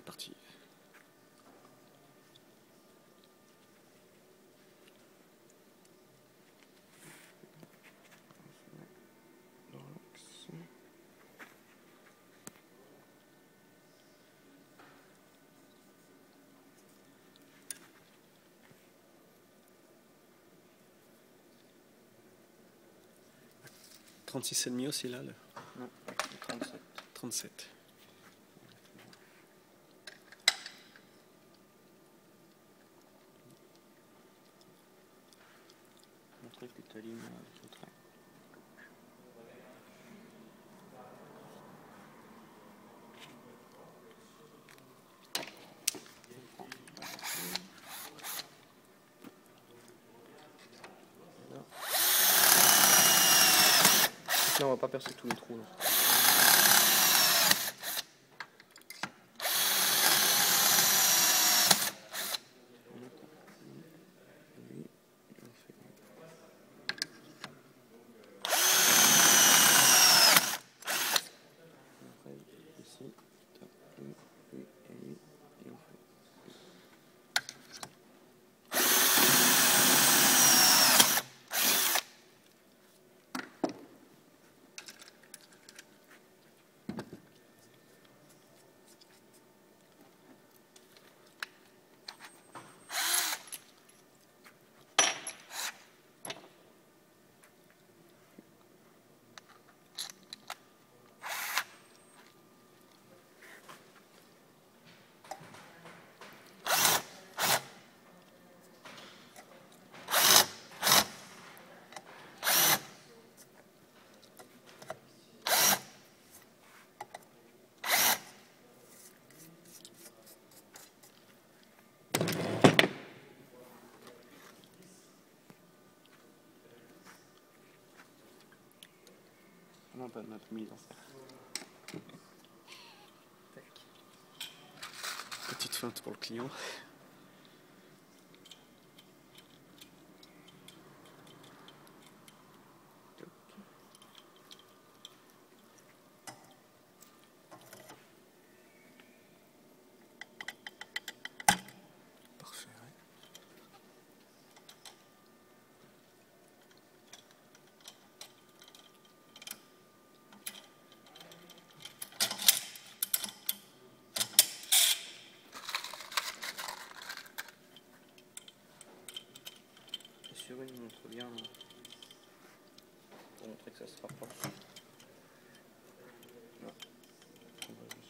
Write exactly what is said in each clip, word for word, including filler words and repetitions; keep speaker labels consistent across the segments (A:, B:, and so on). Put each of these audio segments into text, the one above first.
A: parti. trente-six et demi aussi là, le...
B: Non, trente-sept.
A: trente-sept.
B: Montrer que tu alignes le train. Là, on va pas percer tous les trous. Là. Non, pas de notre mise en scène.
A: Petite feinte pour le client. Parfait. Ouais.
B: Sur une montre bien pour montrer que ça se rapproche. Non. On va juste...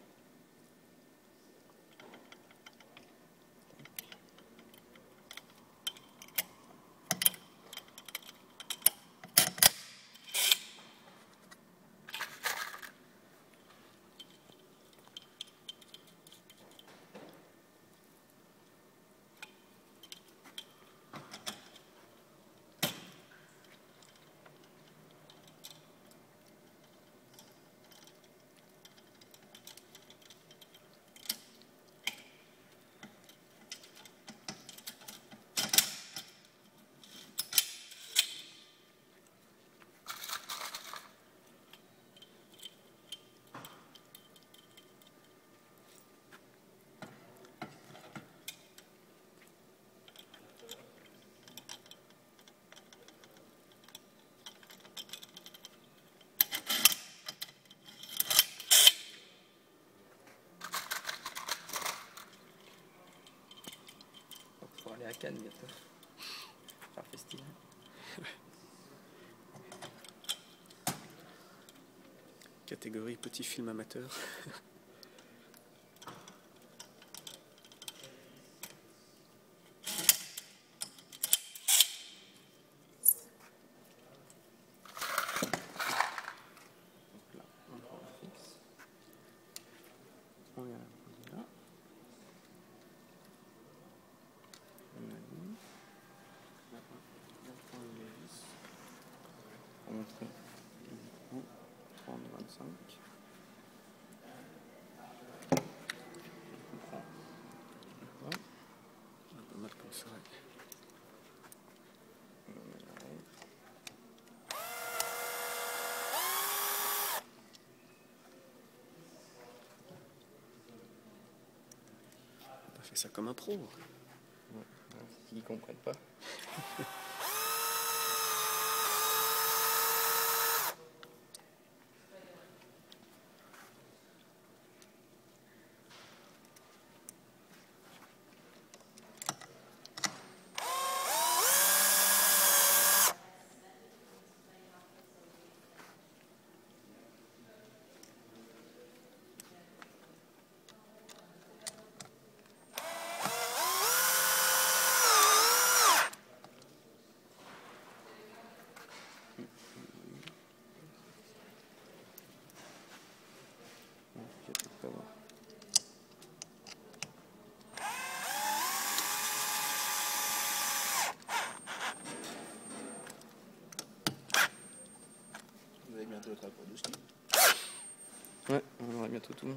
B: Faut aller à Cannes bientôt. Faire festival.
A: Catégorie petit film amateur.
B: Donc là, on prend le fixe. On est là. On aligne. Maintenant, on prend le vis. On montrer du coup trente vingt-cinq.
A: Un peu mal comme ça. Ouais. fait ça comme un pro.
B: Ouais, ils comprennent pas.
C: Vous avez bientôt votre cours de ski.
B: Ouais, on aura bientôt tout le monde.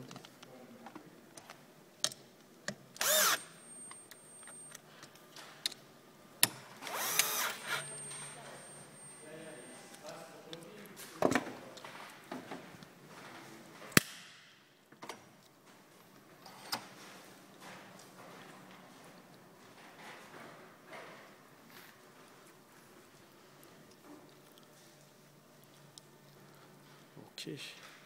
A: Ok.